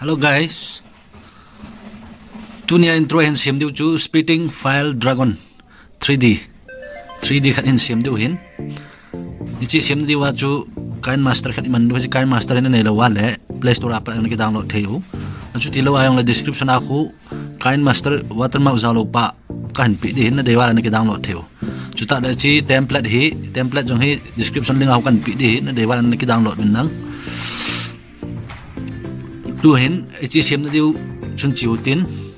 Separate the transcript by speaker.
Speaker 1: Hello guys, tunia intro hen sim diu chu splitting file dragon 3D khat hen sim diu hin ichi sim diu wa chu Kindmaster khat man du Kindmaster ne nei lo wa le Play Store app ang ki download theu chu ti lo ayong la description aku Kindmaster watermark zalo pa kan pi di hin na dewa na ki download theu chu ta da chi template jong hi description link aku kan pi di na dewa na ki download min nang tu hin ichi sim diu chun chiu tin